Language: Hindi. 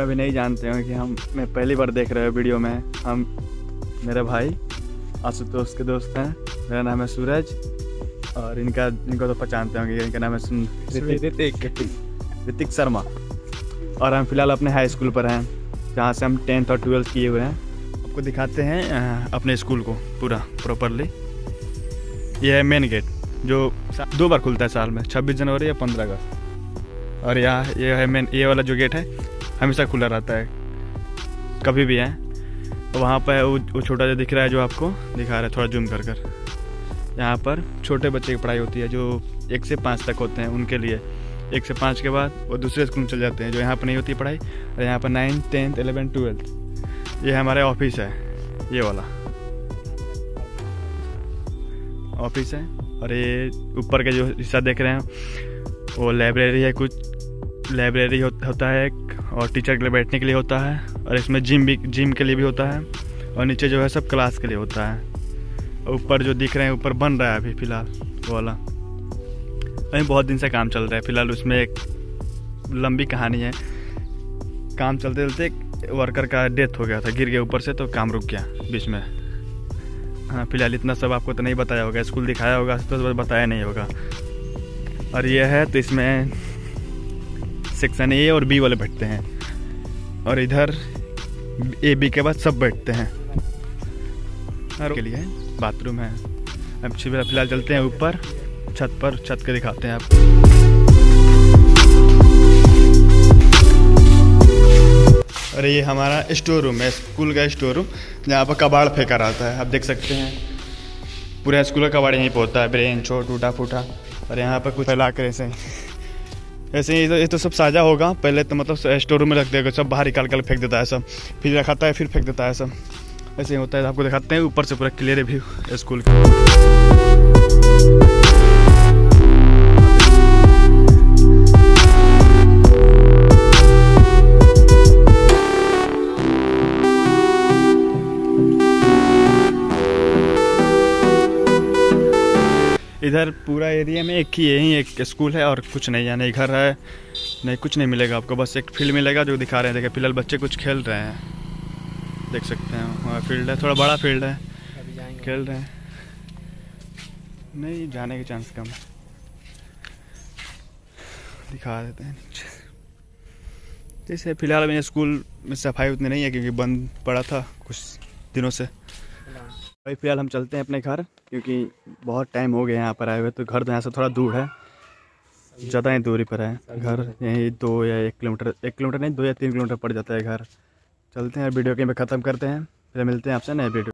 अभी नहीं जानते हो कि मैं पहली बार देख रहे हो वीडियो में। हम मेरे भाई आशुतोष के दोस्त हैं। मेरा नाम है सूरज और इनको तो पहचानते होंगे, इनका नाम है ऋतिक शर्मा। और हम फिलहाल अपने हाई स्कूल पर हैं जहाँ से हम 10th और 12th किए हुए हैं। आपको दिखाते हैं अपने स्कूल को पूरा प्रॉपरली। यह है मेन गेट जो 2 बार खुलता है साल में, 26 जनवरी या 15 अगस्त। और ये है मेन, ये वाला जो गेट है हमेशा खुला रहता है, कभी भी है। वहाँ पर वो छोटा जो दिख रहा है, जो आपको दिखा रहा है थोड़ा जूम कर यहाँ पर छोटे बच्चे की पढ़ाई होती है जो 1 से 5 तक होते हैं। उनके लिए 1 से 5 के बाद वो दूसरे स्कूल में चले जाते हैं जो यहाँ पर नहीं होती पढ़ाई। और यहाँ पर 9th 10th 11th 12th ये हमारे ऑफिस है, ये वाला ऑफिस है। और ये ऊपर का जो हिस्सा देख रहे हैं वो लाइब्रेरी है, कुछ लाइब्रेरी होता है और टीचर के लिए बैठने के लिए होता है। और इसमें जिम के लिए भी होता है। और नीचे जो है सब क्लास के लिए होता है। ऊपर जो दिख रहे हैं ऊपर बन रहा है अभी फ़िलहाल वो वाला, अभी बहुत दिन से काम चल रहा है। फ़िलहाल उसमें एक लंबी कहानी है। काम चलते चलते वर्कर का डेथ हो गया था, गिर गया ऊपर से, तो काम रुक गया बीच में। हाँ, फिलहाल इतना सब आपको तो नहीं बताया होगा, स्कूल दिखाया होगा तो बताया नहीं होगा। और ये है तो इसमें सेक्शन ए और बी वाले बैठते हैं और इधर ए बी के बाद सब बैठते हैं। और के लिए बाथरूम है। अब फिलहाल चलते हैं ऊपर छत पर, छत के दिखाते हैं आपको। और ये हमारा स्टोर रूम है, स्कूल का स्टोर रूम, जहाँ पर कबाड़ फेंका रहता है। आप देख सकते हैं पूरा स्कूल का कबाड़ यहीं पे होता है, बेंच छोट टूटा फूटा। और यहाँ पर कुछ फैला कर ऐसे ही ये तो सब साझा होगा। पहले तो मतलब स्टोर रूम में रख देगा, सब बाहर निकाल कर फेंक देता है सब, फिर रखाता है फिर फेंक देता है सब, ऐसे ही होता है। आपको दिखाते हैं ऊपर से पूरा क्लियर व्यू स्कूल का। इधर पूरा एरिया में यही एक स्कूल है और कुछ नहीं है, नहीं घर है, नहीं कुछ नहीं मिलेगा आपको। बस एक फील्ड मिलेगा जो दिखा रहे हैं। देखिए फिलहाल बच्चे कुछ खेल रहे हैं, देख सकते हैं वहाँ फील्ड है, थोड़ा बड़ा फील्ड है, खेल रहे हैं। नहीं जाने के चांस कम है, दिखा देते हैं नीचे। जैसे फिलहाल अभी स्कूल में सफाई उतनी नहीं है क्योंकि बंद पड़ा था कुछ दिनों से। भाई फिलहाल हम चलते हैं अपने घर, क्योंकि बहुत टाइम हो गया यहाँ पर आए हुए। तो घर तो यहाँ से थोड़ा दूर है, ज़्यादा ही दूरी पर है घर, यहीं 2 या 1 किलोमीटर, 1 किलोमीटर नहीं 2 या 3 किलोमीटर पड़ जाता है घर। चलते हैं वीडियो के में ख़त्म करते हैं, फिर मिलते हैं आपसे नए वीडियो।